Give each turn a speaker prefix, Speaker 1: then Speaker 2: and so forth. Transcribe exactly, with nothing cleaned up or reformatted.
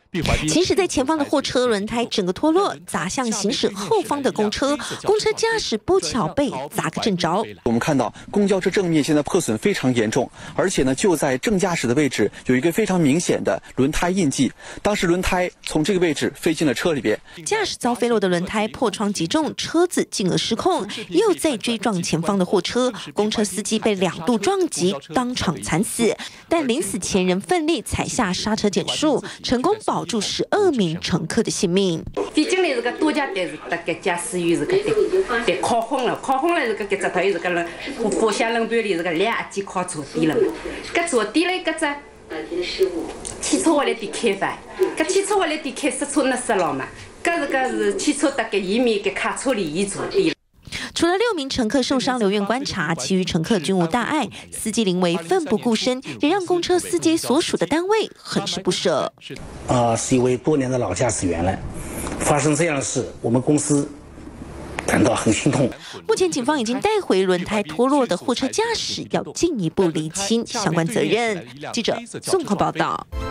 Speaker 1: 行驶在前方的货车轮胎整个脱落，砸向行驶后方的公车，公车驾驶不巧被砸个正着。
Speaker 2: 我们看到公交车正面现在破损非常严重，而且呢，就在正驾驶的位置有一个非常明显的轮胎印记。当时轮胎从这个位置飞进了车里边，
Speaker 1: 驾驶遭飞落的轮胎破窗击中，车子进而失控，又在追撞前方的货车，公车司机被两度撞击，当场惨死。但临死前仍奋力踩下刹车减速，成功保住十二名乘客的性命。
Speaker 3: 毕竟呢，这个多家队是大概驾驶员是个得得烤昏了，烤昏了这个搿只头有这个人方向轮盘里这个两记靠坐底了，搿坐底嘞搿只。汽车往里点开法，搿汽车往里点开，刹车那刹牢嘛，搿是搿是汽车大概一米搿卡车里伊坐底了。
Speaker 1: 除了六名乘客受伤留院观察，其余乘客均无大碍。司机临危奋不顾身，也让公车司机所属的单位很是不舍。
Speaker 4: 啊，是一位多年的老驾驶员了，发生这样的事，我们公司感到很心痛。
Speaker 1: 目前警方已经带回轮胎脱落的货车驾驶，要进一步厘清相关责任。记者综合报道。